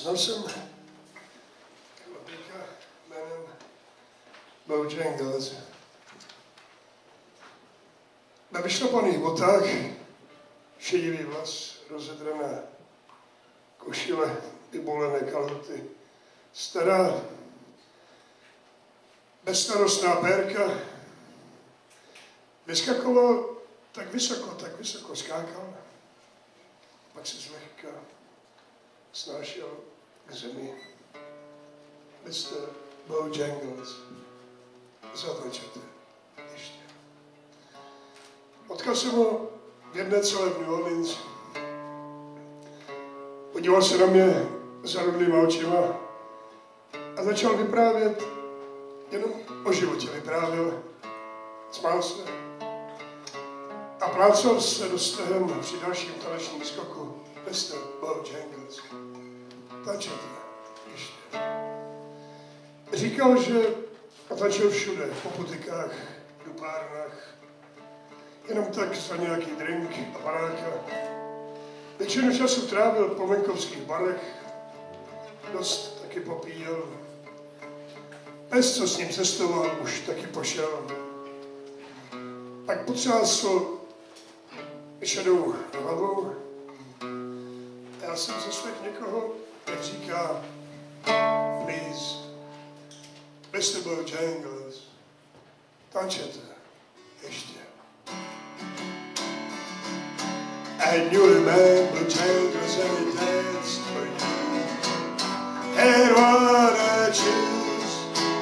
Znal jsem chlapíka jménem Bojangles. Na vyšlapaných botách, šedivý vlas, rozedraná košile, vybolené kalhoty, stará, bezstarostná pérka, vyskakoval tak vysoko skákal, pak se zlehka snášel k zemi. Mr. Bojangles. Zatlečete ještě. Potkal jsem ho v jedné celé v New Orleans. Podíval se na mě zarudlýma očima a začal vyprávět, jenom o životě vyprávěl. Smál se a plácal se do stehem při dalším tanečním skoku. Mr. Bojangles. Tančete ještě. Říkal, že tančil všude, po putikách, v dupárnách, jenom tak za nějaký drink a baráka. Většinu času trávil po venkovských barech, dost taky popíjel. Pes, co s ním cestoval, už taky pošel. Pak potřásl šedou hlavou. Já jsem zaslechl někoho, jak říká, please, Mr. Bojangles, tančete ještě. I knew the man Bojangles and he danced for you. And what I choose,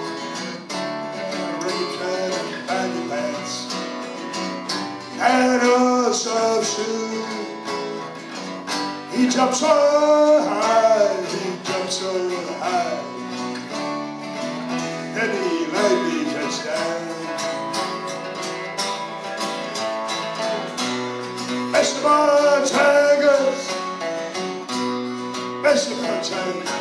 red and baggy pants, and also shoes. He jumped so high, and he let me touch down. Mr. Bojangles, Mr. Bojangles,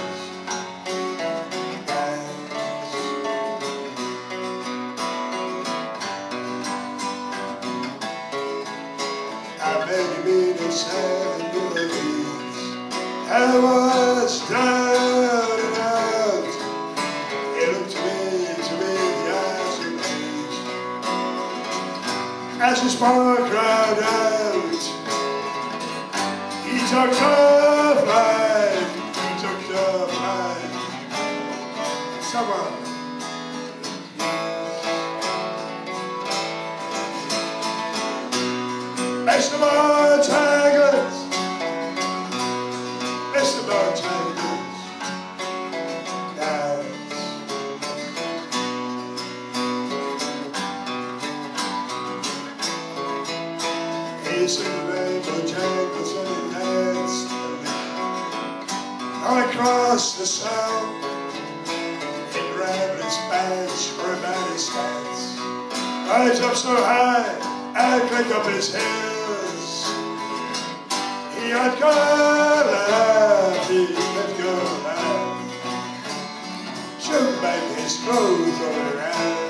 I met him in a sad New Orleans. I was down and out. He looked to me with the eyes of rage. As his spark cried out, he took the flight, he took the flight. Someone. Mr. Bojangles, Mr. Bojangles, dance. He said the name Bojangles and he danced all across the South. He grabbed his badge for a man his stance. I jumped so high, I clicked up his heels. He had gone out, he had gone out. Shook back his clothes all around.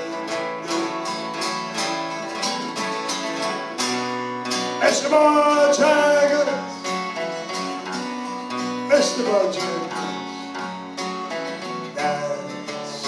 Mr. Bojangles, Mr. Bojangles, dance.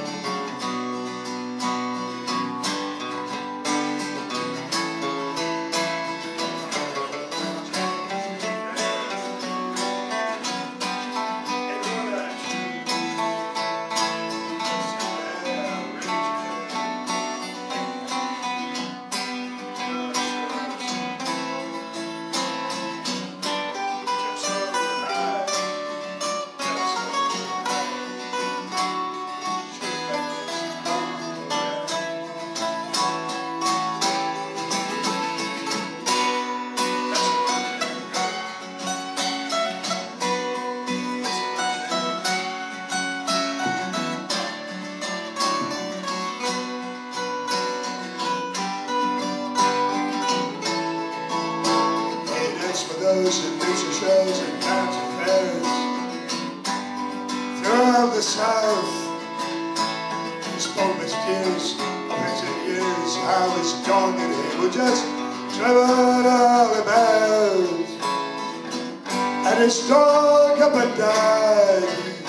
Those adventure shows and county fairs throughout the South. He spoke with tears of his years, how his dog and he were just traveling all about. And his dog up and died,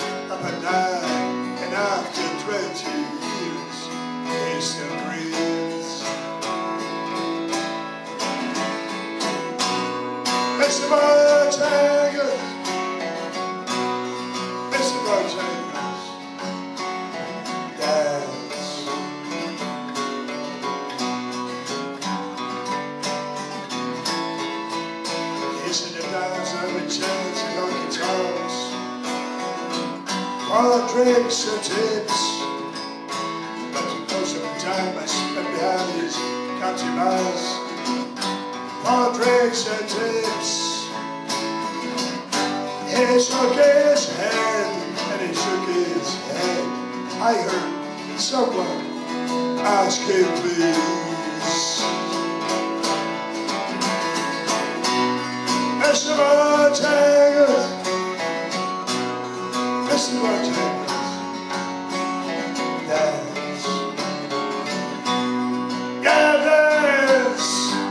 and after 20 years, he still grieves. Mr. Bojangles, Mr. Bojangles, dance. Kissing the dance on the chance and on guitars, all drinks and tips. But most of the time I spent behind these country bars, all drinks and tips. He shook his head, and he shook his head. I heard someone ask him please. Mr. Bojangles, Mr. Bojangles, dance. Yeah, dance.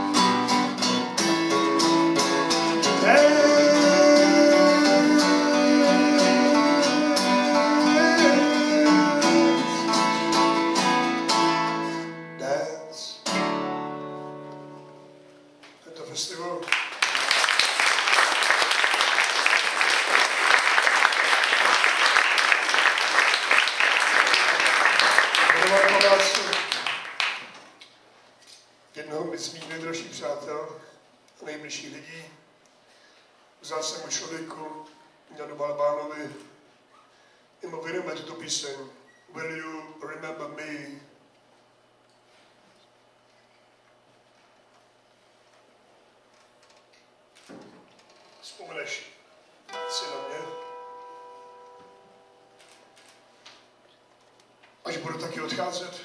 Festival. Jednoho z mých nejdražších přátel a nejbližších lidí, vzácnému člověku, Janu Balbánovi, jemu věnujeme tuto píseň Will You Remember Me? Vzpomeneš si na mě, až budu taky odcházet.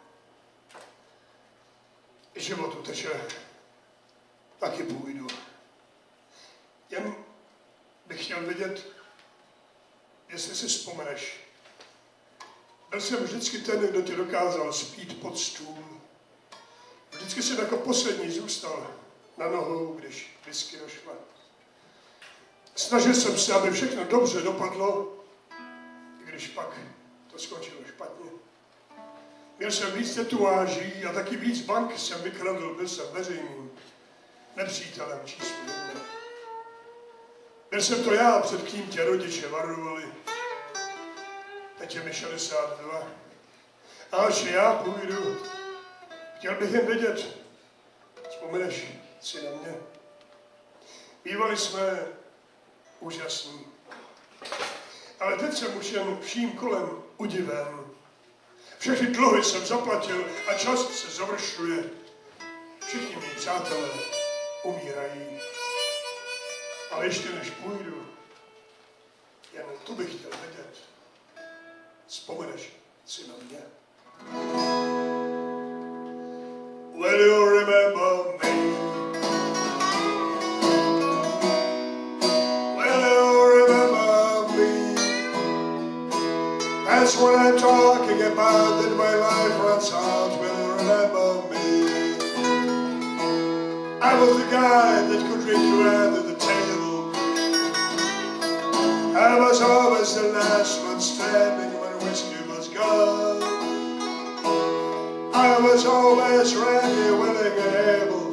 Život uteče, taky půjdu. Jen bych chtěl vědět, jestli si vzpomeneš. Byl jsem vždycky ten, kdo ti dokázal spít pod stůl. Vždycky jsem jako poslední zůstal na nohou, když whisky došla. Snažil jsem se, aby všechno dobře dopadlo, i když pak to skončilo špatně. Měl jsem víc tatuáží a taky víc bank jsem vykradl, byl jsem veřejným nepřítelem číslo 1. Byl jsem to já, před kým tě rodiče varovali. Teď je mi 62. A až já půjdu, chtěl bych jen vědět, vzpomeneš si na mě. Bývali jsme úžasný. Ale teď jsem už jen vším kolem udiven. Všechny dluhy jsem zaplatil a čas se završuje. Všichni mý přátelé umírají. Ale ještě než půjdu, jen to bych chtěl vědět. Vzpomeneš si na mě? Will you remember me? That's what I'm talking about, that my life runs out, will remember me. I was the guy that could drink you under the table. I was always the last one standing when whiskey was gone. I was always ready, willing and able.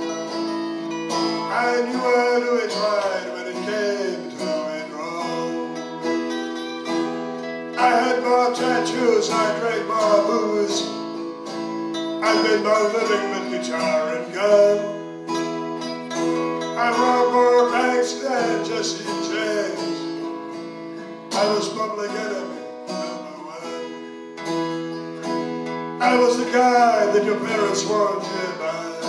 I knew I'd do it right when it came to it wrong. I had more tattoos, I drank more booze. I've been more living with guitar and gun. I robbed more banks than Jesse James. I was public enemy #1. I was the guy that your parents warned you about.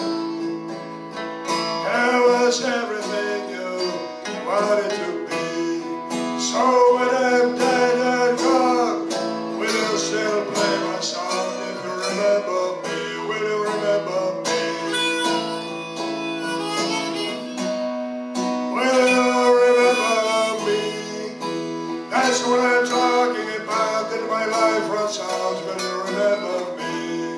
I was everything you wanted to be. So when I'm dead and gone, will you still play my song? If you remember me, will you remember me? Will you remember me? That's what I'm talking about, that my life runs out. Will you remember me?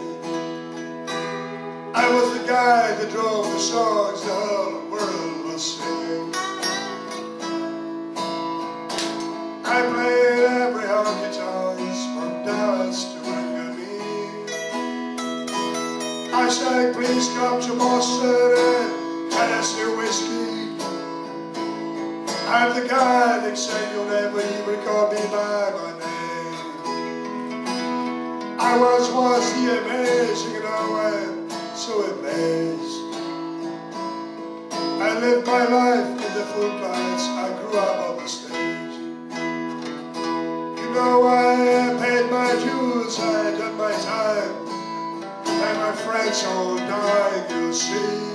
I was the guy that drove the songs the whole world was singing. I played every honky tonks from Dallas to Miami. I sang, please come to Boston and Tennessee whiskey. I'm the guy that said you'll never even call me by my name. I was the amazing, and I'm so amazed. I lived my life in the footlights, I grew up on the stage. You know, I paid my dues, I had done my time, and my friends all died, you'll see.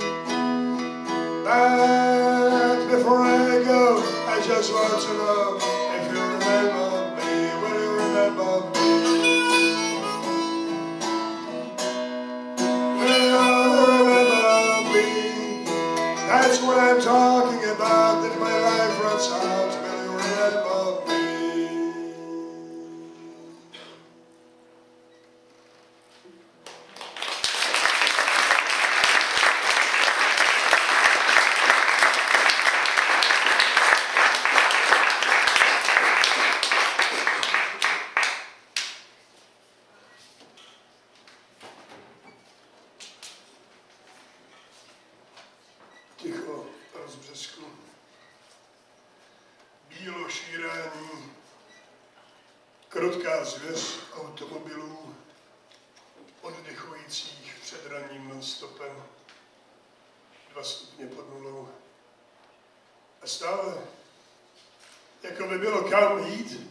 But before I go, I just want to know if you remember me, will you remember me? Will you remember me? That's what I'm talking about, that my life runs out, will you remember me? Ticho z břesku, bílo šírání, krotká zvěř automobilů, oddechujících před ranním non-stopem, 2 stupně pod nulou. A stále, jako by bylo kam jít,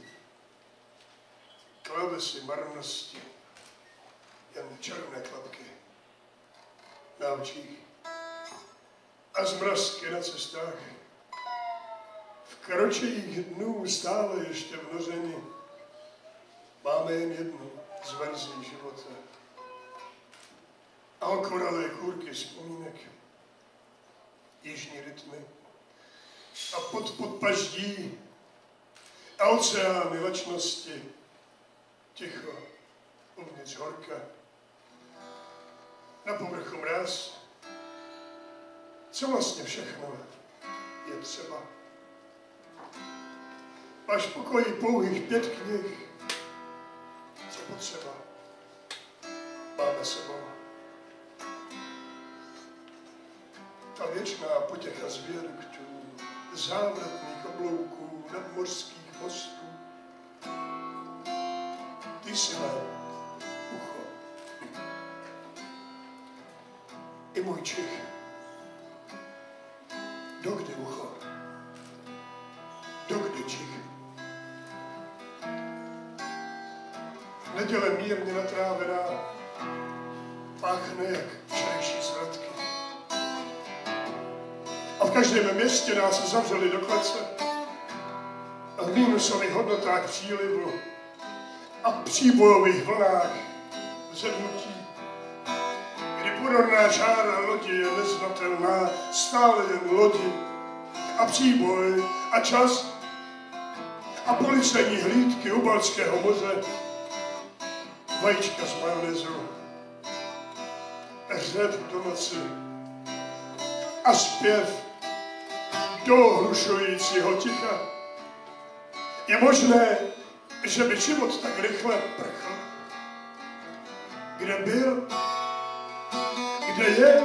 klávesy marnosti, jen černé klapky na očích a zmrazky na cestách. V kročích dnů stále ještě vnořeni máme jen jednu z verzí života a okoralé kůrky vzpomínek, jižní rytmy a pod paždí a oceány lačnosti, ticho uvnitř horka, na povrchu mráz. Co vlastně všechno je třeba? Máš v pokoji pouhých 5 knih. Co potřeba? Máme sebou. Ta věčná potěcha z viaduktů, závratných oblouků, nadmořských mostů. Ty jsi mé ucho. I můj čich. Dokdy ucho? Dokdy čich? Neděle mírně natrávená páchne jak včerejší zvratky. A v každém městě nás zavřeli do klece a v mínusových hodnotách přílivu a v příbojových vlnách vzedmutí, kdy ponorná čára lodi je neznatelná, stále jen lodi a příboj a čas a policejní hlídky u Baltského moře, vajíčka z majonézu, hřeb do noci a zpěv do ohlušujícího ticha. Je možné, že by život tak rychle prchl? Kde byl? Kde je?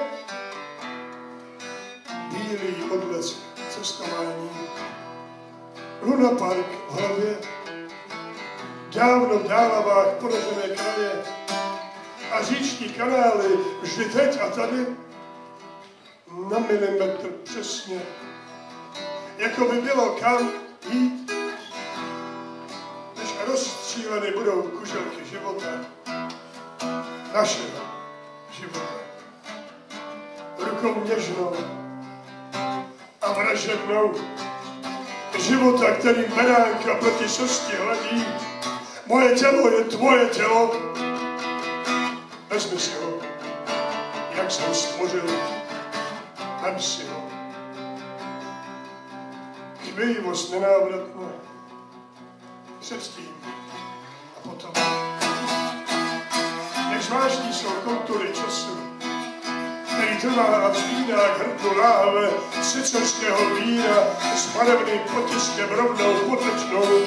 Bílý odlesk cestování, Luna Park v hlavě, dávno v dálavách poražené kraje a říční kanály vždy teď a tady na milimetr přesně, jako by bylo kam jít, než rozstříleny budou kuželky života, našeho života. Rukou něžnou a vražednou života, který beránka proti šosti hladí. Moje tělo je tvoje tělo. Vezmi si ho, jak jsem ho stvořil. Vem si ho. Chvějivost nenávratná. Předtím a potom. Jak zvláštní jsou kontury času, který trvá a vína k hrdlu láhve sicerského vína s barevným potiskem rovnou potočnou.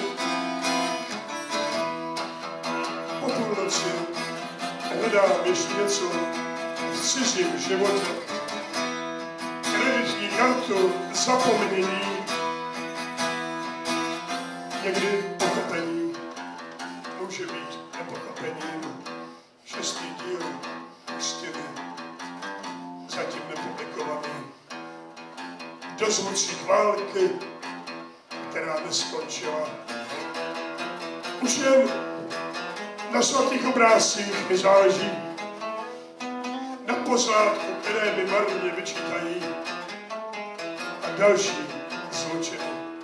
Po půlnoci hledám ještě něco v cizím životě. Kreditní kartu zapomnění. Někdy pochopení může být nepochopením. 6. díl Hustiny, zatím nepublikovaný. Dozvucích války, která neskončila. Už jen na svatých obrázcích mi záleží, na pozlátku, které mi marně vyčítají, a další zločiny.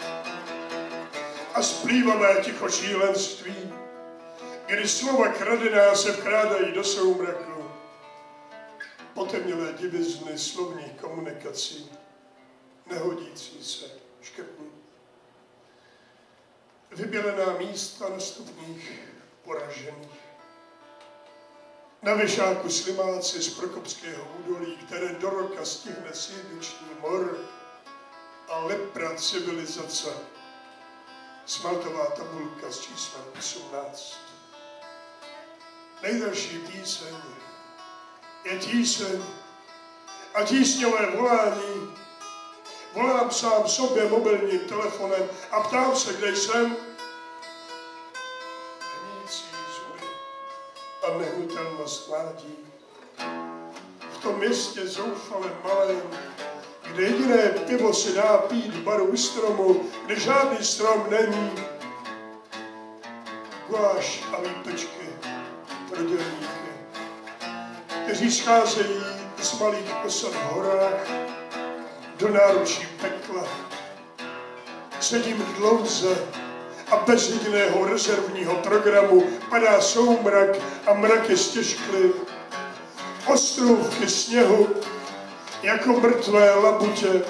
A splývavé ticho šílenství, kdy slova kradená se vkrádají do soumraku, potemnělé divizny slovních komunikací, nehodící se škrtní. Vybělená místa na stupních poražených. Na věšáku slimáci z Prokopského údolí, které do roka stihne sídliční mor a lepra civilizace. Smaltová tabulka s číslem 18. Nejdelší píseň je tíseň a tísňové volání. Volám sám sobě mobilním telefonem a ptám se, kde jsem. Hnící zuby a nehnutelnost mládí. V tom městě zoufalém malém, kde jediné pivo se dá pít v baru u stromu, kde žádný strom není. Guláš a výpečky pro dělníky, kteří scházejí z malých osad v horách do náručí pekla. Sedím dlouze a bez jediného rezervního programu padá soumrak a mraky stěžkly. Ostrůvky sněhu jako mrtvé labutě.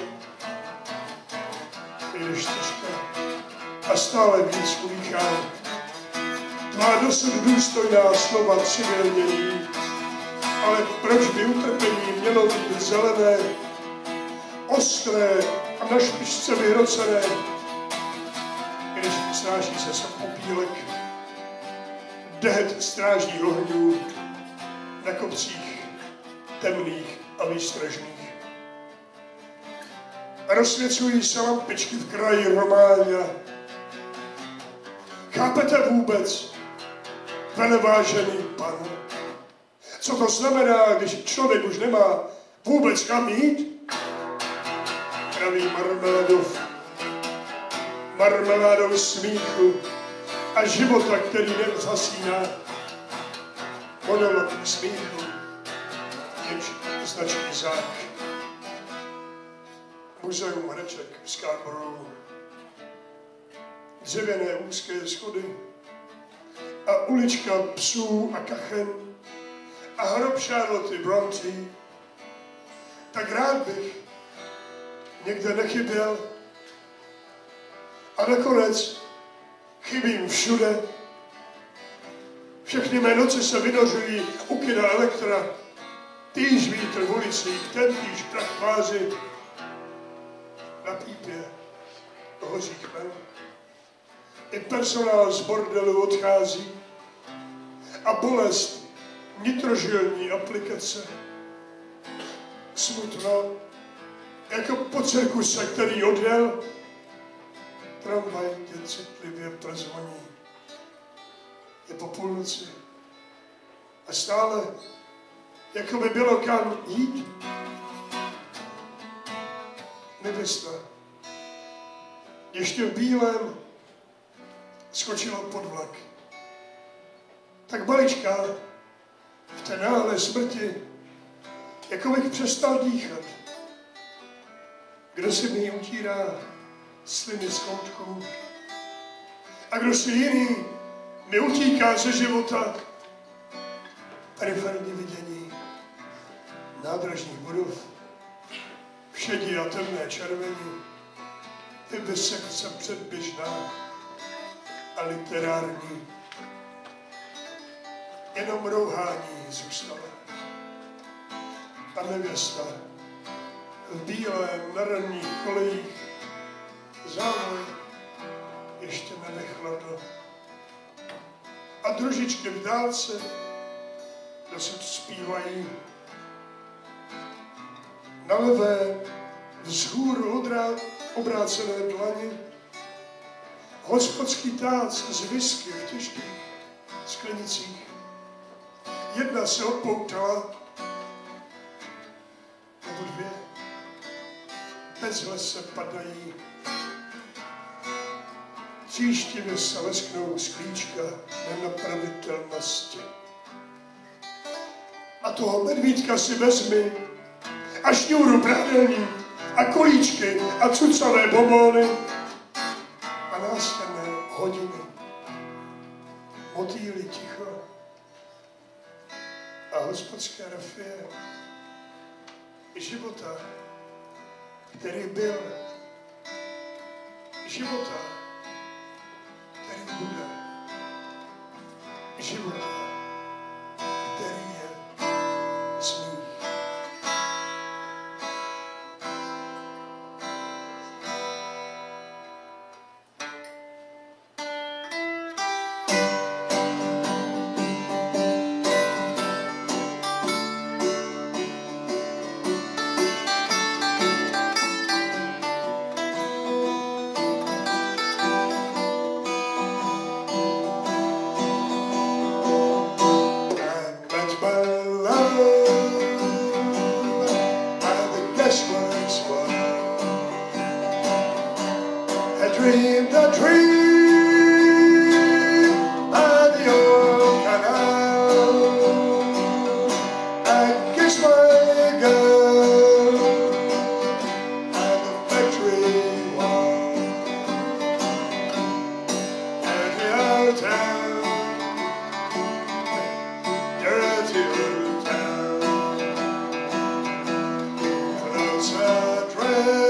Jdeš těžko a stále víc udýchám. Tvá dosud důstojná slova přivělnění, ale proč by utrpení mělo být zelené, ostré a na špičce vyhrocené, když snáší se sem opílek, dehet strážních ohňů na kopcích temných a výstražných. Rozsvěcují se lampičky v kraji Románia. Chápete vůbec, velevážený pane, co to znamená, když člověk už nemá vůbec kam jít? Praví marmeládou smíchu a života, který nezasíná. Monolog smíchu, jenž značný zák. Muzeum hraček v Scarborough. Dřevěné úzké schody a ulička psů a kachen a hrob Charlotte Brontë. Tak rád bych někde nechyběl a nakonec chybím všude. Všechny mé noci se vynořují u kina Elektra, týž vítr v ulicích, tentýž prach tváři, na pípě hoří chmel. I personál z bordelu odchází a bolest nitrožilní aplikace. Smutno, jako po cirkuse, který odjel, tramvaj tě citlivě prozvoní. Je po půlnoci a stále, jako by bylo kam jít. Nevěsta, ještě v bílém, skočila pod vlak. Tak maličká, v té náhlé smrti, jako bych přestal dýchat. Kdo si mi utírá sliny z koutku a kdo si jiný mi utíká ze života. Periferní vidění nádražních budov, šedí a temné červení, vivisekce předběžná a literární. Jenom rouhání zůstalo. a nevěsta v bílém na ranních kolejích závoj ještě nenechladlo. A družičky v dálce dosud zpívají. Na levé vzhůru obrácené dlani hospodský tác z whisky v těžkých sklenicích. Jedna se odpoutala, nebo dvě bezhle se padají. Tříštivě se lesknou sklíčka nenapravitelnosti. A toho medvídka si vezmi a šňůru prádelní a kolíčky a cucavé bomóny a následné hodiny. Motýly ticho a hospodské rafie života, který byl, života, který bude, života, který je smích. Dreamed a dream by the old canal. I kissed my girl at the factory wall. Dirty old town, dirty old town. Close address.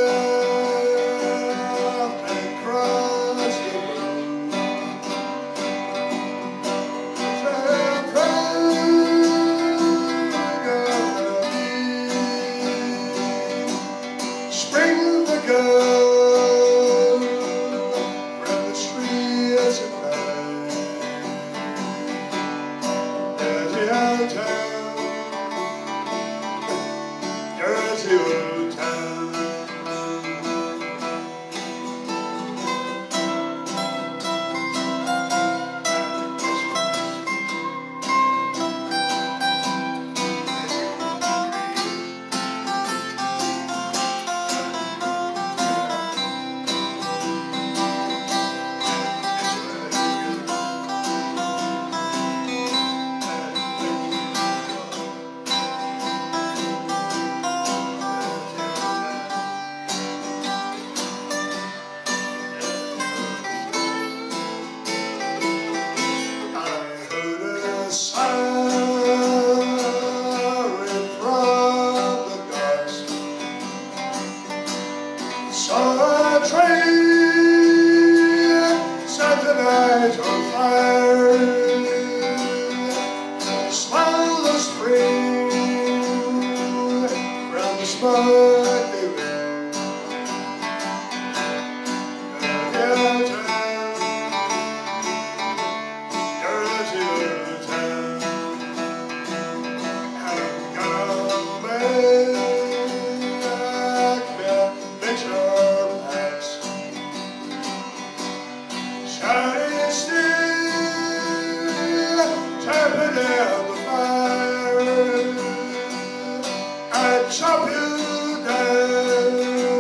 Chop you down,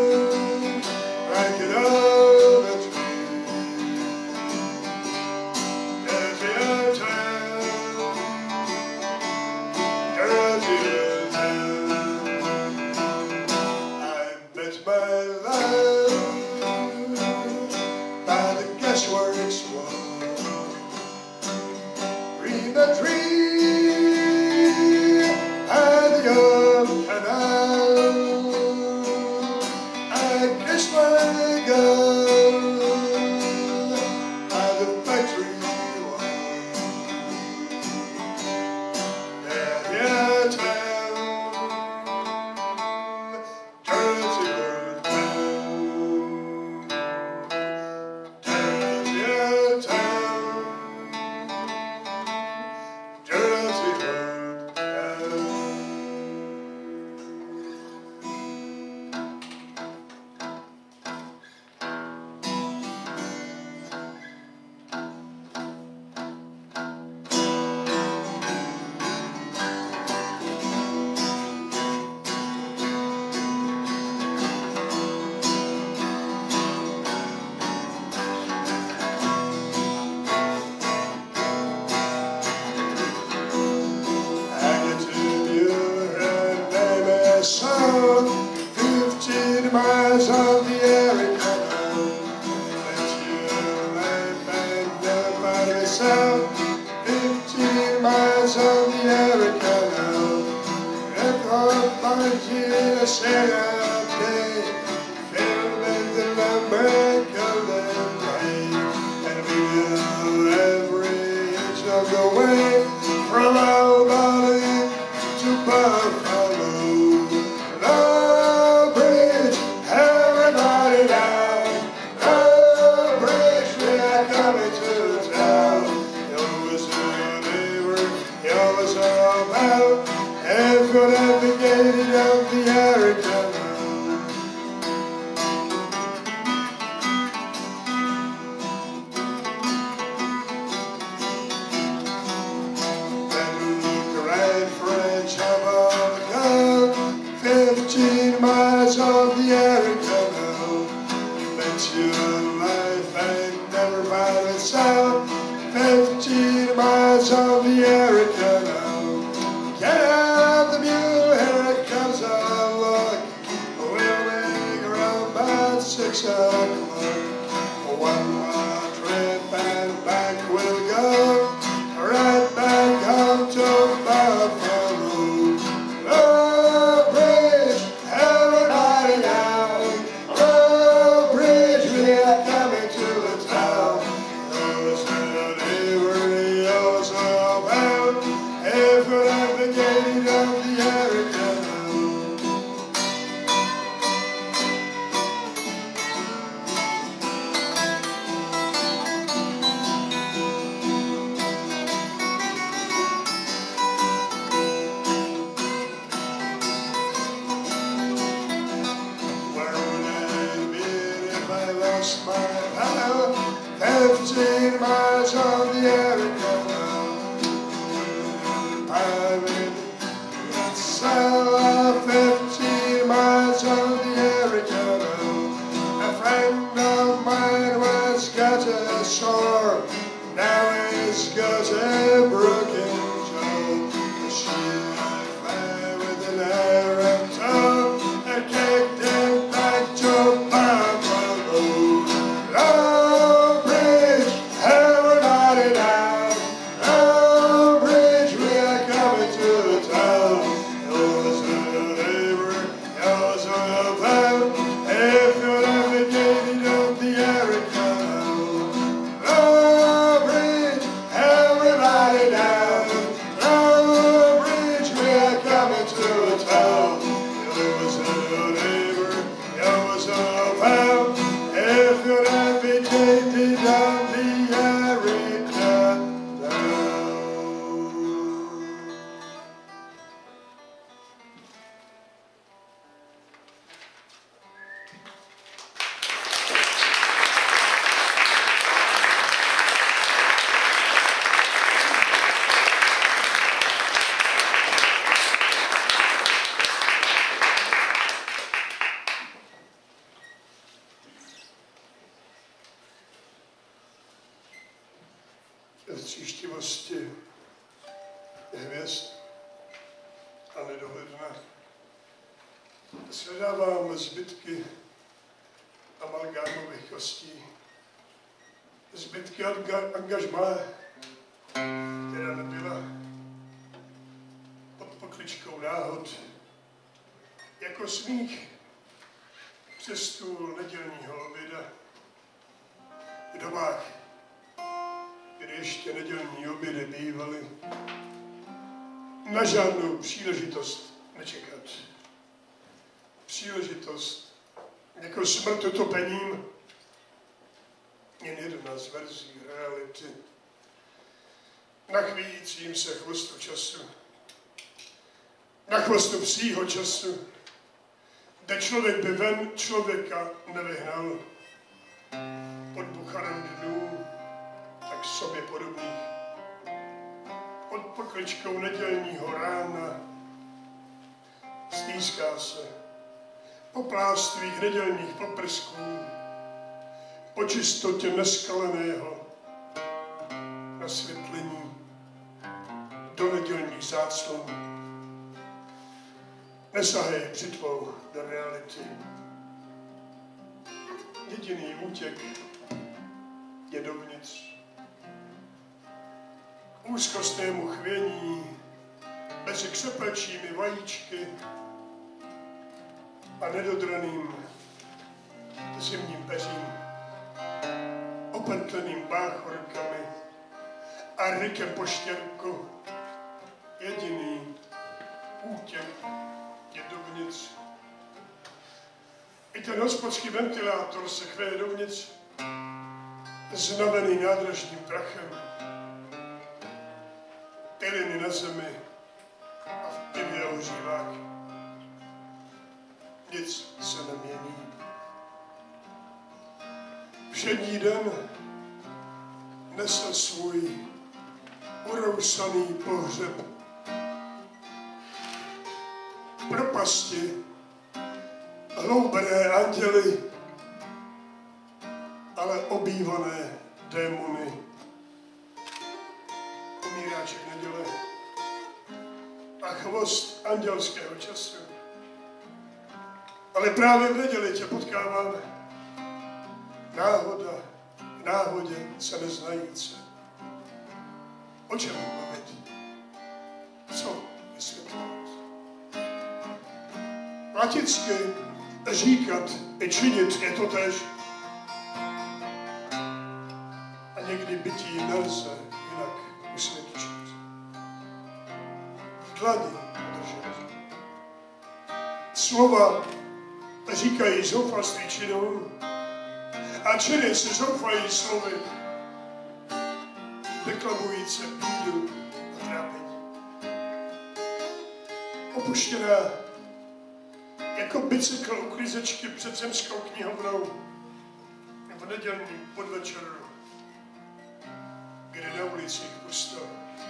break it on a tree. Dirty old town, dirty old town. I bet my life by the gasworks wall. Dream a dream and the old canal. myself, 15 miles of the Erie Canal. Let your life and never find myself, 15 miles of the Erie Canal. And I'll find you a Saturday day, filled with the lumber golden rain. And we will every inch of the way, from Albany to Buffalo. Love Bridge, everybody down. Love Bridge, we are coming to town. You was a neighbor, you was a pal, and you're navigating of the Erie Canal. Then look right French above the gun, 15 miles of the Erie Canal. Bet your life ain't never find itself, 15 miles of the Erie Canal. Get out the mule, here it comes a look. We'll make around about 6 o'clock. One more trip and back we'll go, right back home to Buffalo. Love Bridge, everybody down. Love Bridge, we are coming to the town. Those are the neighbor, yours are bound, if you're navigating of the Erie Canal. Where would I be if I lost my pal? 15 miles of the Erie Canal. Pirate, sail 15 miles of the Erie Canal. A friend of mine once got ashore, now he's got a broken jaw. She fly with an arrow toe and kicked him back to Buffalo. Love Bridge, everybody down. Love Bridge, we are coming to town. Yours are the neighbor, yours are the pal, if you're navigating of the Erie Canal. Love Bridge, everybody down. Love Bridge, we are coming to town. Yours are the neighbor, yours are the pal, if you're navigating of the Erie Canal. V tříštivosti hvězd a nedohledna shledávám zbytky amalgámových kostí, zbytky angažmá, která nebyla pod pokličkou náhod, jako smích přes stůl nedělního oběda v dobách, kdy ještě nedělní obědy bývaly, na žádnou příležitost nečekat. Příležitost jako smrt utopením, jen jedna z verzí reality. Na chvíjícím se chvostu času, na chvostu psího času, kde člověk by ven člověka nevyhnal, pod bucharem dnů, tak sobě podobných, pod pokličkou nedělního rána, stýská se po plástvích nedělních poprsků, po čistotě neskaleného nasvětlení do nedělních záclonů. nesahej břitvou do reality. Jediný útěk je dovnitř. K úzkostnému chvění mezi křepečími vajíčky a nedodraným zimním peřím, opetleným báchorkami a rykem po štěrku. Jediný útěk je dovnitř. I ten hospodský ventilátor se chvěje dovnitř, znavený nádražním prachem. Piliny na zemi a v pivě ohřívák. Nic se nemění. Všední den nese svůj urousaný pohřeb. Propasti, hloubené anděly, ale obývané démony. Umíráček neděle a chvost andělského času. Ale právě v neděli tě potkáváme. Náhoda v náhodě se neznajíce. O čem mluvit? Co vysvětlovat? Latinsky říkat i činit je totéž. A někdy bytí nelze jinak usvědčit. V dlani držet. Slova říkají zoufalství činům a činy se zoufají slovy, deklamující bídu a trápení. Opuštěná jako bicykl uklízečky před zemskou knihovnou v nedělním podvečeru, kdy na ulicích pusto.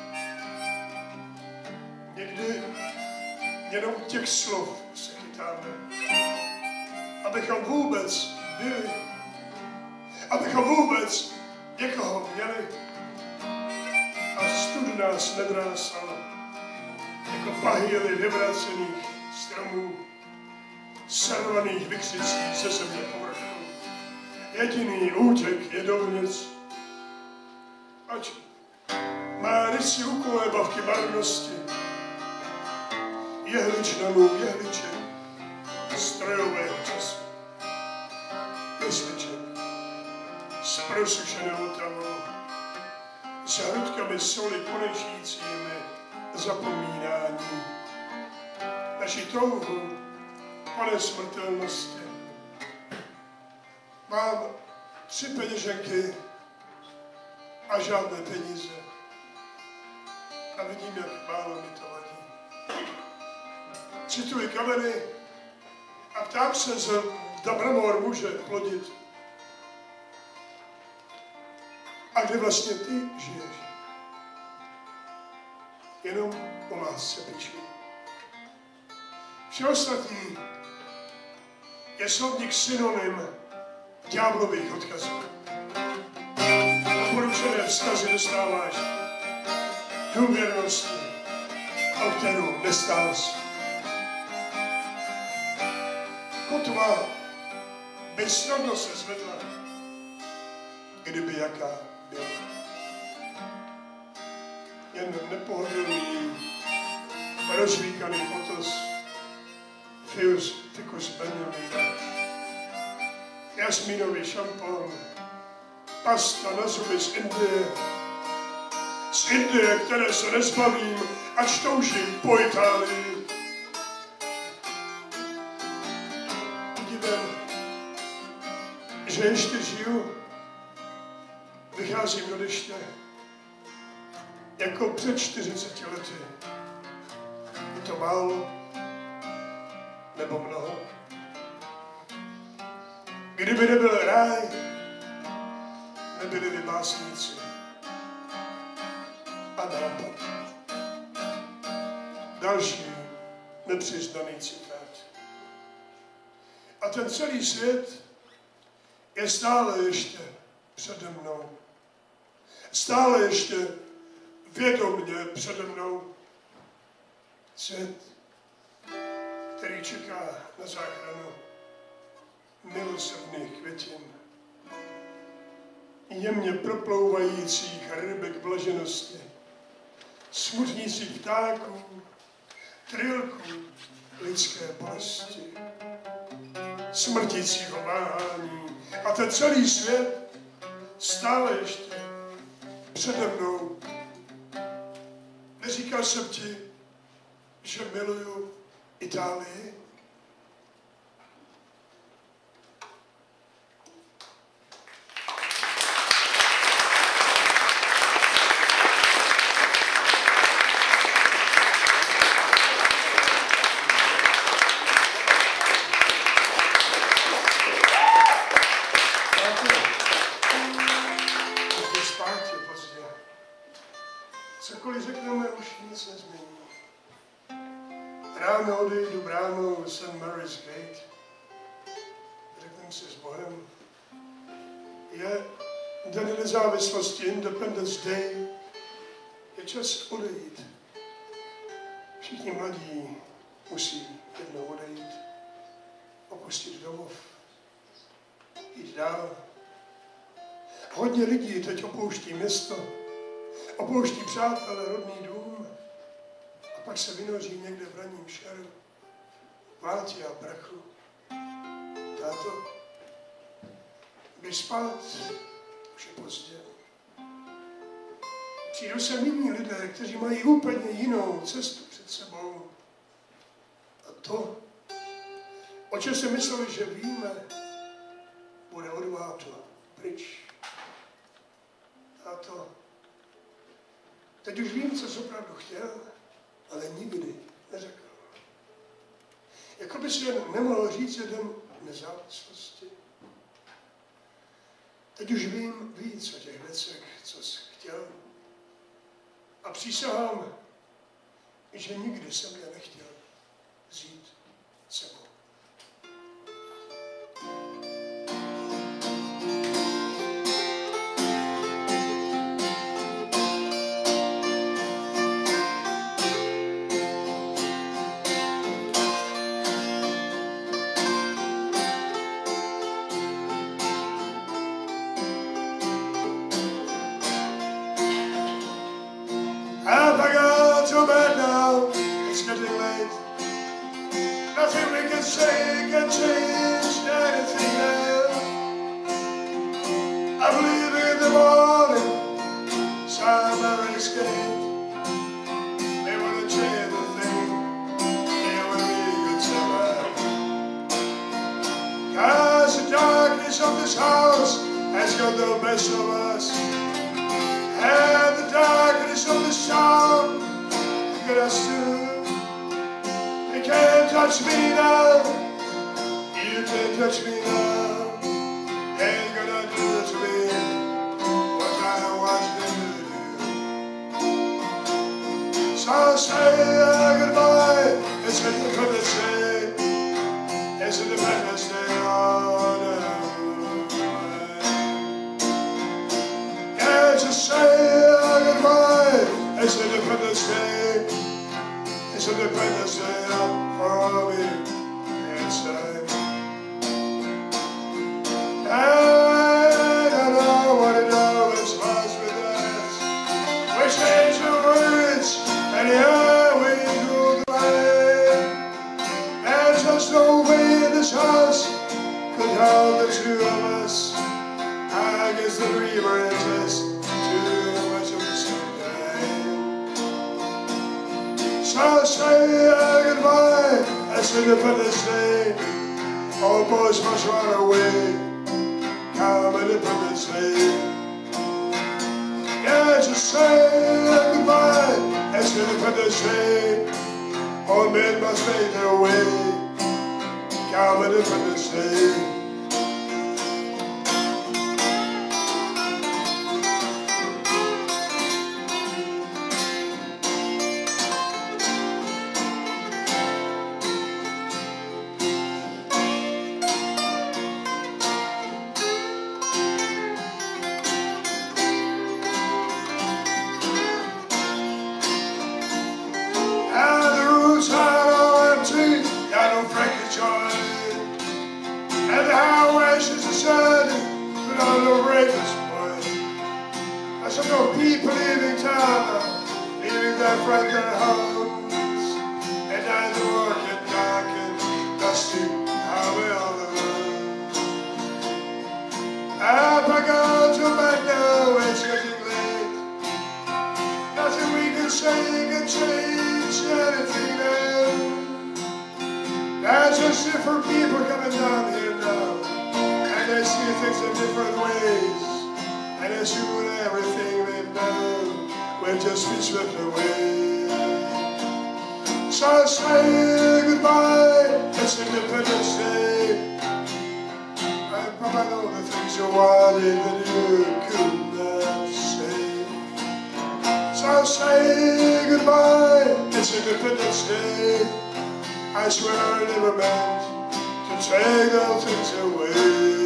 Někdy jenom těch slov se chytáme, abychom vůbec byli, abychom vůbec někoho měli a stud nás nedrásal jako pahýly vyvracených stromů, sarvaných vykřicí ze země povrchu. Jediný útěk je dovnitř. Ač má rysy ukolébavky marnosti, jehličnanů jehliček strojového času. Jehliček s prosušenou travou, s hrudkami soli konečícími zapomínání. Naši touhu po nesmrtelnosti. Mám 3 peněženky a žádné peníze. A vidím, jak málo mi to vadí. Cituji kameny a ptám se, zda bramor může plodit. A kde vlastně ty žiješ? Jenom o lásce píšu. Vše ostatní je slovník synonym ďáblových odkazů. A poručené vzkazy dostáváš důvěrnosti, o kterou nestáš. Kotva by snadno se zvedla, kdyby jaká byla. Jen nepohodlný, rozvíkaný potos, ficus benjamin, jasmínový šampon, pasta na zuby z Indie, které se nezbavím, ač toužím po Itálii. Podívám, že ještě žiju, vycházím do deště, jako před 40 lety. Je to málo nebo mnoho? Kdyby nebyl ráj, nebyli by básníci. A naopak. Další nepřiznaný citát. A ten celý svět je stále ještě přede mnou. Stále ještě vědomně přede mnou. Svět, který čeká na záchranu milosrdných květin, jemně proplouvajících rybek blaženosti, smutnících ptáků, trilků lidské bolesti, smrtícího váhání. A ten celý svět stále ještě přede mnou. Neříkal jsem ti, že miluju Itálii? Cokoliv řekneme, už nic nezmění. Ráno odejdu bránou St. Mary's Gate. Řekneme si s Bohem. Je Den nezávislosti, Independence Day. Je čas odejít. Všichni mladí musí jednou odejít. Opustit domov. Jít dál. Hodně lidí teď opouští město. Opouští přátelé, rodný dům a pak se vynoří někde v ranním šeru, vlátě a prachu. Táto, běž spát, už je pozdě. Přijdou sem jiní lidé, kteří mají úplně jinou cestu před sebou. A to, o čem si mysleli, že víme, bude odváto pryč. Táto, teď už vím, co jsem opravdu chtěl, ale nikdy neřekl. Jako by si jen nemohl říct jeden nezávislosti. Teď už vím víc o těch věcech, co jsi chtěl. A přísahám, že nikdy jsem je nechtěl vzít sebou. To bed now, it's getting late. Nothing we can say can change anything else. I'm leaving in the morning, St. Mary's Gate. They want to change the thing, they want to be good to cause the darkness of this house has got the best of us. And the darkness of this town us too. You can't touch me now. You can't touch me now. Ain't gonna do to me what I want you to do. So say goodbye. It's Independence Day. It's Independence Day on yeah, just say goodbye. It's Independence Day. It's Independence Day for me inside. I don't know what it always was with us. We changed the words and here we go the way. There's just no way this house could hold the two of us. I guess the dreamer is too much of the same day. So say goodbye, it's Independence Day. All boys must run away, come Independence Day. Yeah, just say goodbye, it's Independence Day. All men must make their way, come Independence Day. of Frankie Joy. And the highways is the sun, but all the ravens boy. There's some no people leaving town, leaving their homes. And I the working dark and dusty highway all alone. Up I go to my door, it's getting late. Nothing we can say can change anything now. That's just different people coming down here now. And they see things in different ways. And they soon everything they've done will just be stripped away. So say goodbye, it's Independence Day. I probably know the things you wanted that you could not say. So say goodbye, it's Independence Day. I swear I never meant to take all things away.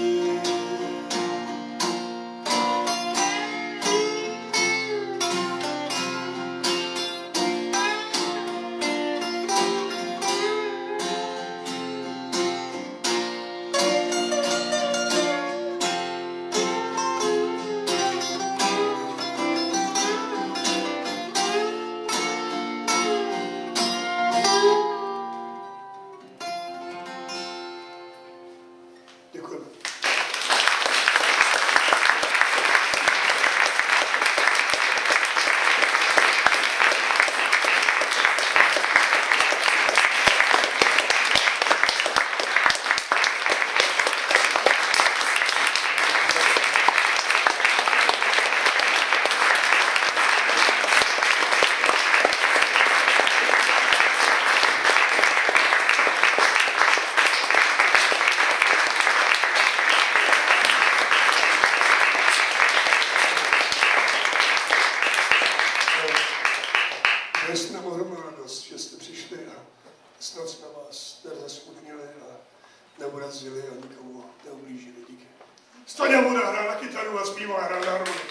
Dnes nám ohromnou radost, že jste přišli a snad jsme vás nezasmutnili a neurazili a nikomu neublížili. Díky. Staňa Buda hrál na kytaru a zpíval a hrál na harmoniku.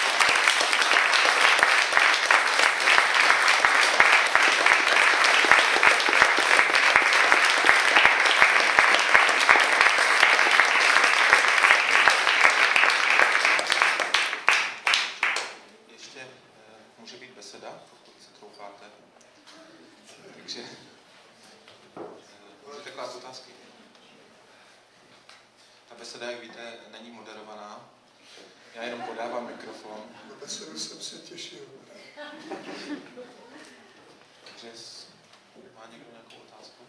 Může být beseda, pokud se troufáte. Takže můžete klást otázky. Ta beseda, jak víte, není moderovaná. Já jenom podávám mikrofon. Na besedu jsem se těšil. Takže má někdo nějakou otázku?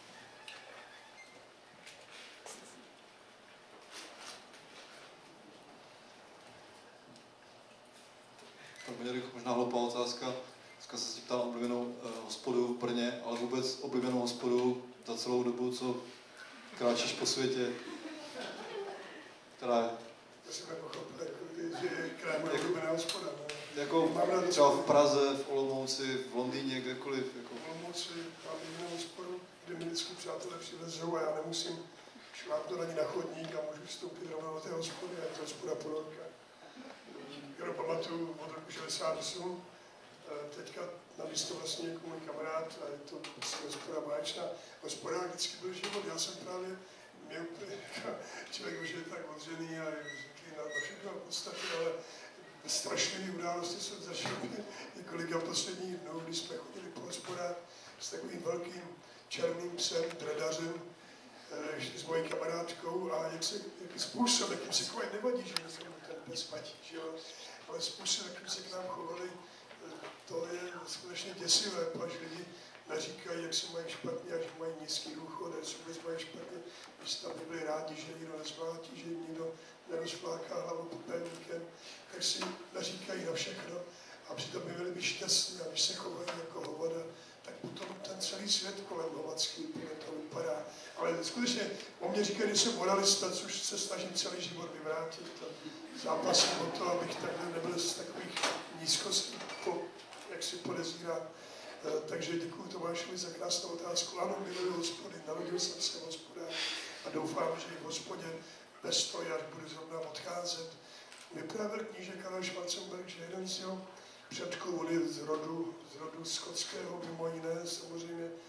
Tak možná hloupá otázka. Dneska se ptal na oblíbenou hospodu v Brně, ale vůbec oblíbenou hospodu za celou dobu, co kráčíš po světě. Která je? To jsem nepochopil, že která je moje oblíbená hospoda. Jako třeba v Praze, v Olomouci, v Londýně, kdekoliv. Jako. V Olomouci mám oblíbenou hospodu, kde mi vždycky přátelé přivezou a já nemusím šlápnout ani na chodník a můžu vstoupit rovnou do té hospody a je to hospoda Ponorka. Já pamatuju od roku 68, teďka na místo vlastně jako můj kamarád a je to vlastně hospoda báječná. Hospoda vždycky byl život, já jsem právě měl člověk už je tak odřený a je zvyklý na všechno v podstatě, ale strašlivé události jsem zažil několika posledních dnů, když jsme chodili po hospodách s takovým velkým černým psem, dredařem, s mojí kamarádkou a jaký způsob, jakým se chovali, nevadí, že jsem ten pes patí, že jo, ale způsob, jakým se k nám chovali, to je skutečně děsivé, až lidi neříkají, jak se mají špatně a že mají nízký důchod, že se vůbec mají špatně, když tam byli rádi, že nikdo nezvlátí, že jim nikdo nerozfláká hlavu popelníkem, tak si naříkají na všechno a přitom by měli být šťastní a když se chovají jako hovada, tak potom ten celý svět kolem hovadský to vypadá. Ale skutečně o mě říkají, že jsem moralista, což se snažím celý život vyvrátit. Zápasím o to, abych takhle nebyl z takových nízkostí, jak si podezírám. Takže děkuji Tomášovi za krásnou otázku. Ano, miluji hospody, narodil jsem se v hospodách a doufám, že i v hospodě nestojí, až budu zrovna odcházet. Vyprávěl knížek Karel Schwarzenberg, že jeden z jeho předků, on je z rodu skotského, mimo jiné, samozřejmě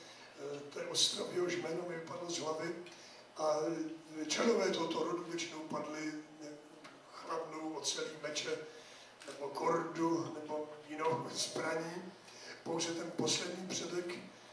to je ostrov, jehož jméno mi vypadlo z hlavy. A členové tohoto rodu většinou padli chladnou ocelí meče, nebo kordu, nebo jinou zbraní. Pouze ten poslední předek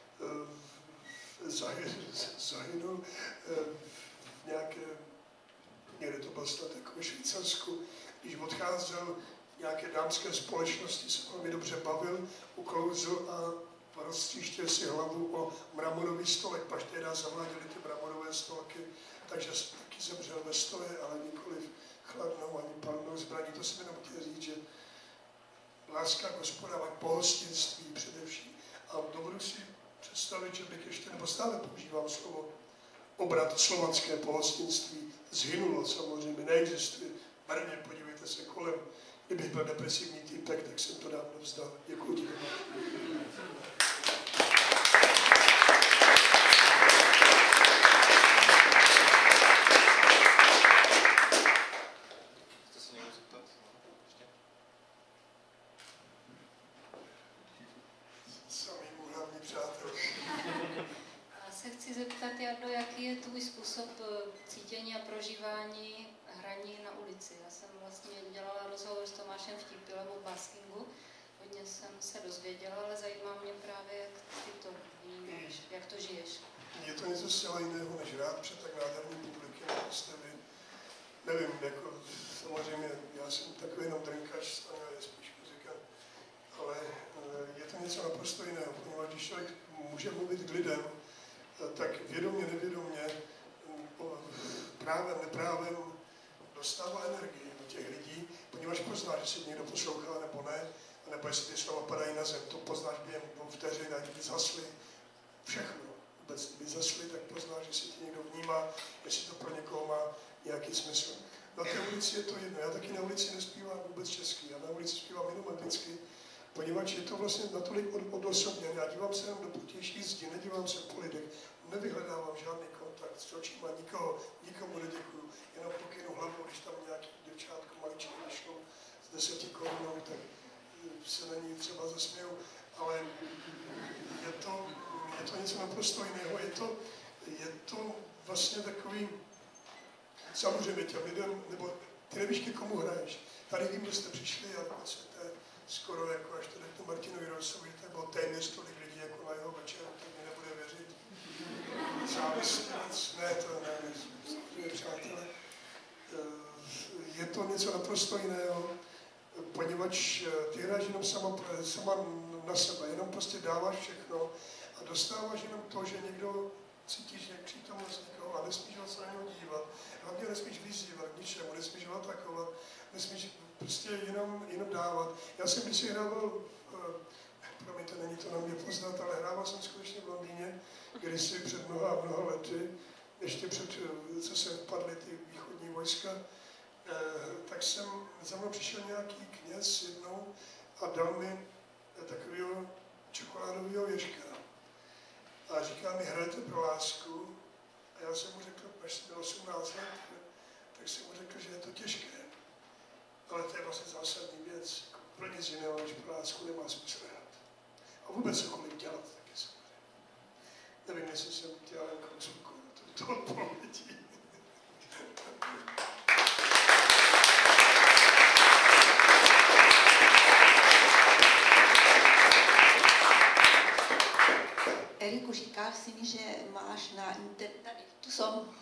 zahynul v nějaké, někde to byl snad jako Švýcarsku, když odcházel v nějaké dámské společnosti, se velmi dobře bavil, uklouzl a roztříštil si hlavu o mramorový stolek, paž tehdy zaváděli ty mramorové stolky, takže taky zemřel ve stoje, ale nikoliv chladnou ani palnou zbraní. To jsem jenom chtěl říct, že láska k hospodářství, pohostinství především. A dovedu si představit, že bych ještě, nebo stále používám slovo obrat, slovanské pohostinství, zhynulo samozřejmě, neexistuje. Brně, podívejte se kolem, kdybych byl depresivní týpek, tak jsem to dávno vzdal. Děkuji ti. Jaký je tvůj způsob cítění a prožívání hraní na ulici? Já jsem vlastně dělala rozhovor s Tomášem Vtípilem o baskingu, hodně jsem se dozvěděla, ale zajímá mě právě, jak ty to vnímáš, jak to žiješ. Je to něco zcela jiného, než rád před tak nádherným publikem, jako jste vy. Nevím, jako samozřejmě, já jsem takový jenom drinkač, Staňa je spíš muzika, ale je to něco naprosto jiného, poněvadž když člověk může mluvit k lidem, tak vědomě, nevědomě, právem, neprávem dostává energii do těch lidí, poněvadž pozná, že si někdo poslouchá nebo ne, nebo jestli ty slova padají na zem, to poznáš během 2 vteřin, a kdyby zasli všechno, vůbec kdyby zasli, tak poznáš, že si tě někdo vnímá, jestli to pro někoho má nějaký smysl. Na té ulici je to jedno, já taky na ulici nespívám vůbec česky, já na ulici zpívám jenom anglicky, poněvadž je to vlastně natolik odosobněné. Já dívám se jenom do protější zdi, nedívám se po lidech, nevyhledávám žádný kontakt s očima, nikomu neděkuju, jenom pokynu hlavou, když tam nějaký děvčátko maličko vyšlo s 10 korunou, tak se na ní třeba zasměju, ale je to něco naprosto jiného, je to vlastně takový, samozřejmě těm lidem, nebo ty nevíš, ke komu hraješ. Tady vím, že jste přišli a dokonce skoro jako až to řeknu Martinovi Rosovi, to bylo téměř tolik lidí jako na jeho večeru, tak mi nebude věřit. Závislec, ne, to ne, přátelé. Je to něco naprosto jiného, poněvadž ty hraješ jenom sama na sebe, jenom prostě dáváš všechno a dostáváš jenom to, že někdo cítíš jak přítomnost někoho a nesmíš ho se na něho dívat. Hlavně nesmíš vyzývat k ničemu, nesmíš ho atakovat, nesmíš prostě jenom dávat. Já jsem když si hrával, promiňte, není to na mě poznat, ale hrával jsem skutečně v Londýně, kdysi před mnoha lety, ještě před, co se vpadly ty východní vojska, tak za mnou přišel nějaký kněz jednou a dal mi takového čokoládového ježka. A říká mi, hrajete pro lásku. A já jsem mu řekl, až jsem byl 18 let, tak jsem mu řekl, že je to těžké. Ale to je vlastně zásadní věc. Pro nic jiného, než pro lásku nemá smysl hrát. A vůbec cokoliv dělat, taky samozřejmě. Nevím, jestli jsem dělal jen koncovku na to odpovědí. Eriku, říkáš si mi, že máš na internetu, tady, tu jsem.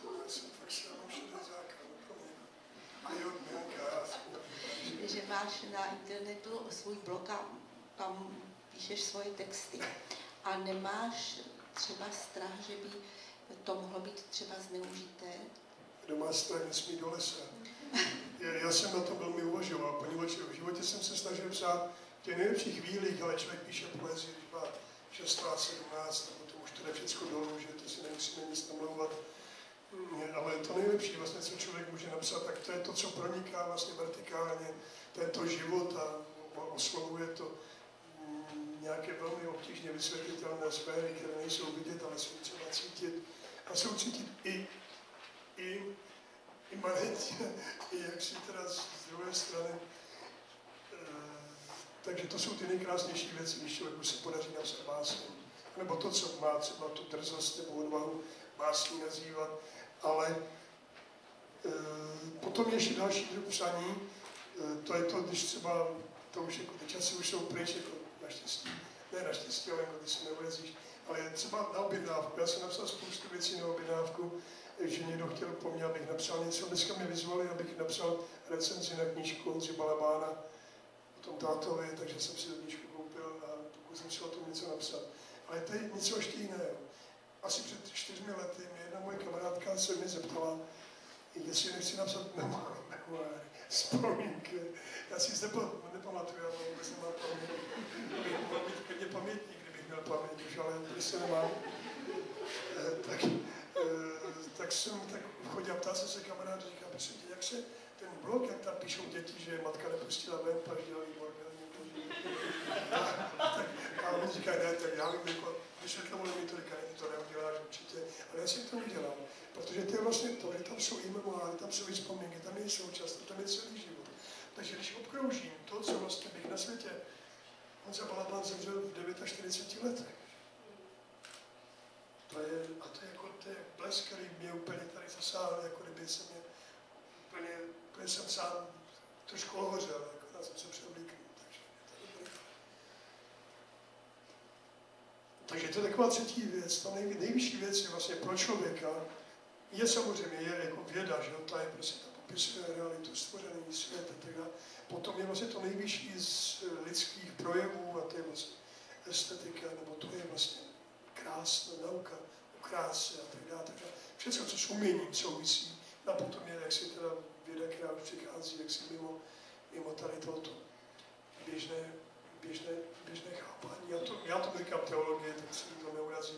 Že máš na internetu svůj blog a tam píšeš svoje texty. A nemáš třeba strach, že by to mohlo být třeba zneužité? Kdo má strach, nesmí do lesa. Já jsem na to velmi uvažoval, poněvadž v životě jsem se snažil psát v těch nejlepších chvílích, ale člověk píše poezii, když má 16, 17, a potom už to jde všechno dolů, že to si nemusíme nic namlouvat. Ale to nejlepší, vlastně, co člověk může napsat, tak to je to, co proniká vlastně vertikálně, tento život a oslovuje to nějaké velmi obtížně vysvětlitelné sféry, které nejsou vidět, ale jsou třeba cítit. A jsou cítit i imanentně, i jak si teda z druhé strany. Takže to jsou ty nejkrásnější věci, když člověku se podaří napsat básně. nebo to, co má třeba tu drzost nebo odvahu básní nazývat, ale potom ještě další druh psaní, to je to, když třeba, to už jako ty časy už jsou pryč, jako naštěstí, ne naštěstí, ale jako ty si neulezíš, ale třeba na objednávku, já jsem napsal spoustu věcí na objednávku, že někdo chtěl po mně, abych napsal něco, dneska mě vyzvali, abych napsal recenzi na knížku Honzy Balabána o tom tátovi, takže jsem si tu knížku koupil a pokusím se o tom něco napsat. Ale to je něco ještě jiného. Asi před 4 lety mě jedna moje kamarádka se mě zeptala, jestli nechci napsat memoáry, vzpomínky. Já si nepamatuju, já vůbec nemám paměť. Mohl být klidně pamětník, kdybych měl paměť už, ale prostě nemám. Tak jsem tak chodil a ptal se kamarád, říká, prosím tě, jak se ten blog, jak tam píšou děti, že matka nepustila ven, až dělají bordel. A on říká, ne, tak já bych jako vysvětloval mi to, říká, ty to neuděláš určitě, ale já si to udělám, protože to je vlastně to, že tam jsou i memoáry, tam jsou i vzpomínky, tam je současnost, tam je celý život. Takže když obkroužím to, co vlastně bych na světě, Honza Balabán zemřel v 49 letech. To je blesk, který mě úplně tady zasáhl, jako kdyby se mě úplně jsem sám trošku ohořel, jako já jsem se převlíknul, takže je to dobré. Takže to je taková třetí věc, ta nejvyšší věc je vlastně pro člověka, je samozřejmě je jako věda, že ta je prostě, ta popisuje realitu, stvořený svět a tak dále. Potom je vlastně to nejvyšší z lidských projevů a to je vlastně estetika, nebo to je vlastně krásná nauka o kráse a tak dále. Všechno, co s uměním souvisí, a potom je jaksi teda věda, která už přichází jaksi mimo tady toto běžné chápání. Já to říkám teologie, tak se mi to neurazí.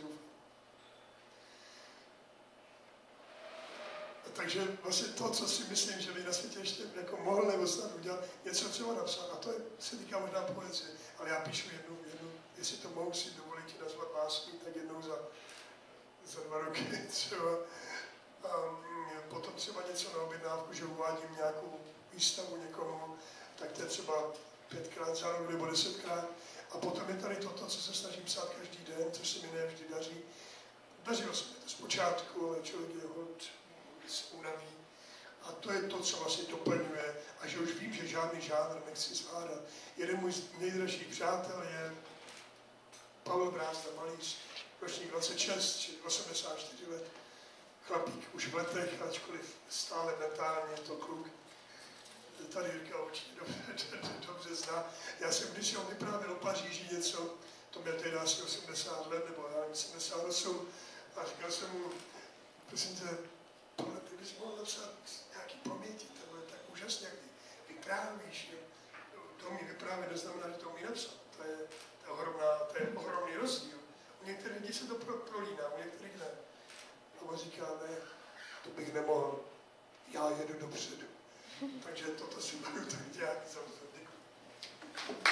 Takže vlastně to, co si myslím, že by na světě ještě jako mohl nebo snad udělat, něco třeba napsat. A to se týká možná poezie, ale já píšu jednu, jestli to mohu si dovolit nazvat básní, tak jednou za 2 roky třeba. Potom třeba něco na objednávku, že uvádím nějakou výstavu někomu, tak to je třeba 5krát za rok nebo 10krát. A potom je tady toto, co se snažím psát každý den, což se mi ne vždy daří. Dařilo se mi to zpočátku, ale člověk je hod, se unaví. A to je to, co vlastně doplňuje. A že už vím, že žádný žánr nechci zvládat. Jeden můj nejdražší přátel je Pavel Brázda, malíř, ročník 26, čili 84 let. Chlapík už v letech, ačkoliv stále mentálně je to kluk. Tady Jirka určitě dobře zná. Já jsem když on vyprávěl o Paříži něco, to měl tehdy asi 80 let, nebo já nevím, 78, a říkal jsem mu, prosím tě, tohle ty bys mohl napsat nějaký paměti, to je tak úžasně, jak vyprávíš. To mi vyprávět neznamená, že to umí napsat. To je ohromný rozdíl. U některých lidí se to prolíná, u některých ne. A on říká, ne, to bych nemohl, já jedu dopředu. Takže toto si budu tak dělat za vzor. Děkuji.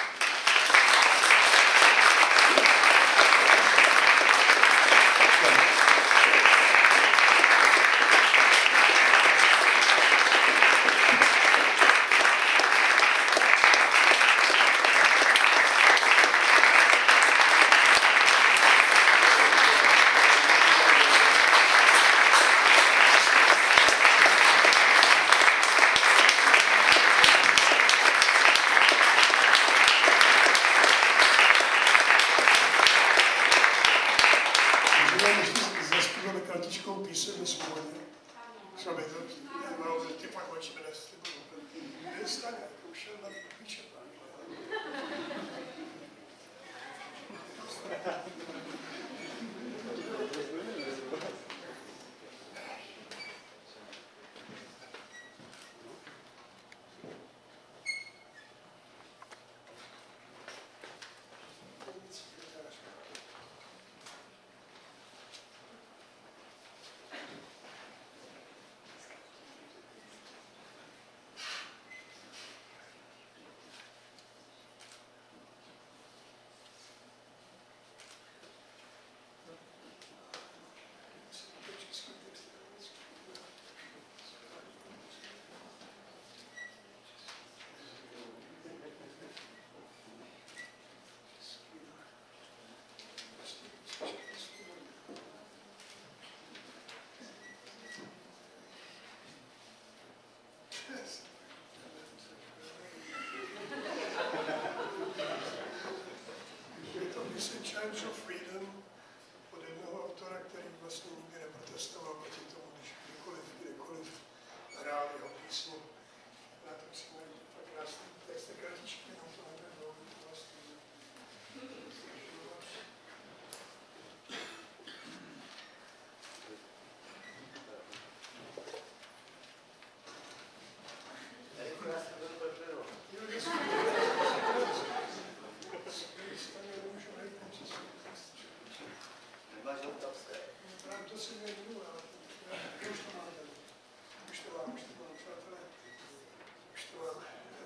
nebudu, ale už to máte. Už to mám, přátelé. Už to mám.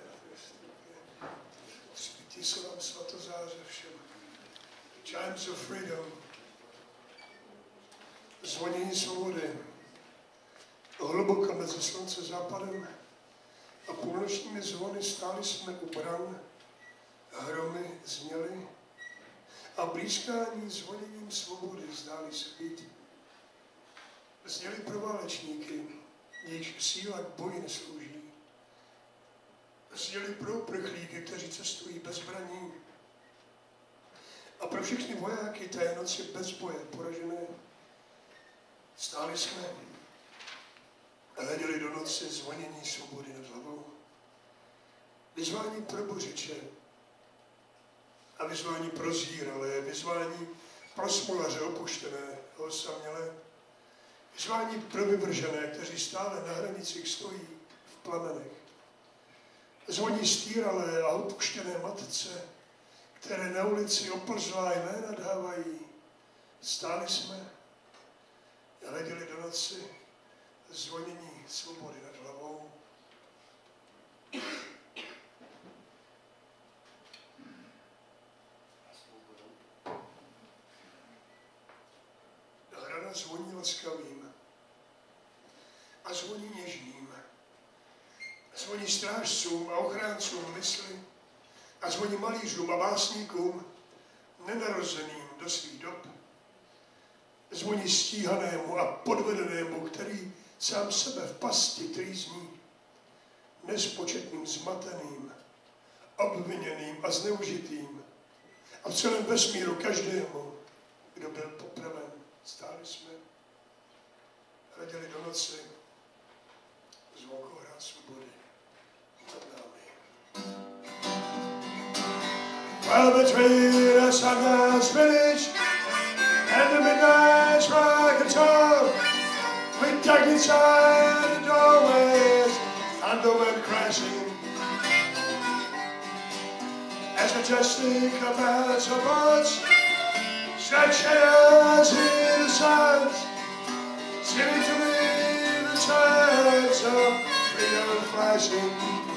Svítí se vám svatozáře všem. Chimes of freedom. Zvonění svobody. Hluboko mezi slunce západem a půlnočními zvony stáli jsme u bran, hromy zněly a blízkání zvoněním svobody zdály se být. Zněly pro válečníky, jejichž síla k boji neslouží. Zněly pro uprchlíky, kteří cestují bez zbraní. A pro všechny vojáky té noci bez boje poražené stáli jsme a hleděli do noci zvonění svobody nad hlavou. Vyzvání pro bořiče a vyzvání pro zíralé, vyzvání pro smolaře opuštěné, osamělé, vyzvání pro vyvržené, kteří stále na hranicích stojí v plamenech. Zvoní stíralé a opuštěné matce, které na ulici oplzlá jména dávají. Stáli jsme a hleděli do noci zvonění svobody nad hlavou. Hrana zvoní laskavým a zvoní něžným. Zvoní strážcům a ochráncům mysli a zvoní malířům a básníkům nenarozeným do svých dob. Zvoní stíhanému a podvedenému, který sám sebe v pasti trýzní, nespočetným zmateným, obviněným a zneužitým a v celém vesmíru každému, kdo byl popraven. Stáli jsme, hleděli do noci, zvukohrad svobody nad námi. Well, between us and this village and the midnight ragaton, we dug inside the doorways and the wind crashing. As majestic as a birds, stretch hands in the sands, seeming to be the tides of freedom flashing.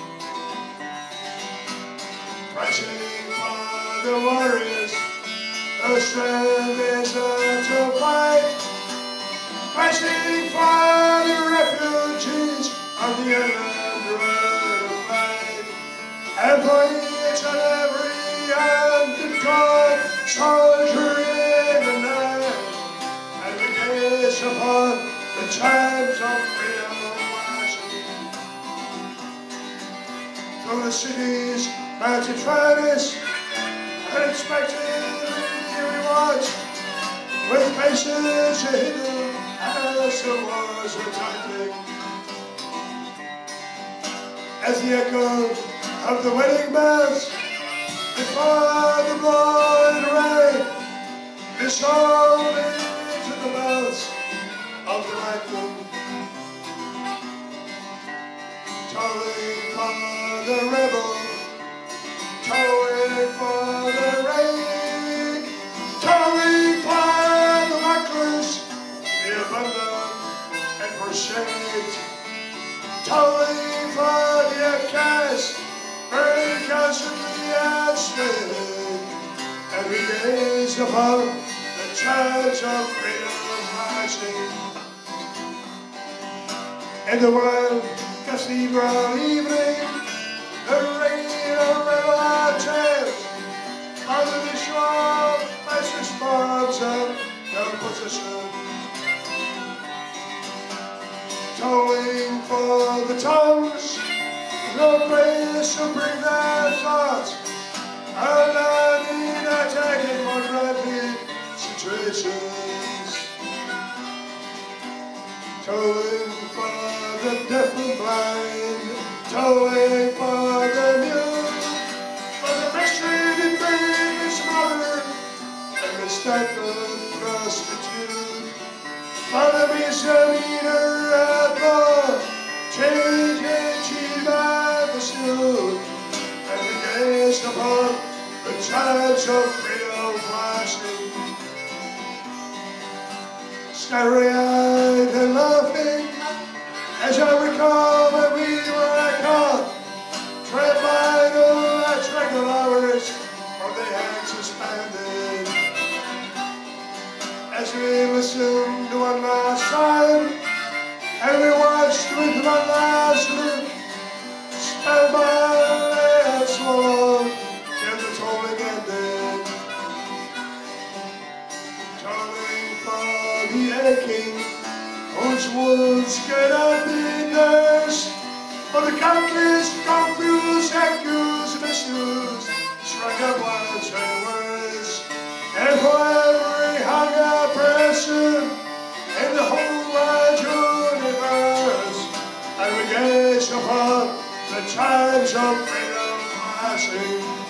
Pressing for the warriors, the strength is to fight. Pressing for the refugees of the unread, and for each and every undeclared soldier in the night, and the gaze upon the chimes of freedom flashing. Through the cities, mounted furnace, unexpectedly we watch, with faces hidden as the wars were tightening. As the echo of the wedding bells before the blowing rain dissolved into the bells of the lightning, tolling for the rebel, tolling for the rain, tolling for the reckless, the abundant and forsaken, tolling for the outcast, burning constantly and still, and we gaze upon the chimes of freedom rising. In the wild cathedral evening, the rain of rebel tales, under the shroud fascist bombs of composition, tolling for the tongues, no place to bring their thoughts, aligning, attacking more granted situations, tolling for the deaf and blind, tolling for the mute, for the mistreated babe and smothered, and the stifled prostitute, for the misdemeanor at law, change achieved by the suit, and we gaze upon the chimes of freedom flashing, starry-eyed As I recall when we were at court, tread vital at regular hours, for they had suspended. As we listened to one last time, and we watched with one last look, spellbound they had swallowed till the tolling ended. Tolling for the aching, whose wounds cannot be nursed, for the countless confused, accused, misused, struck up words and words, and for every hunger person in the whole wide universe, and we gaze upon the times of freedom passing.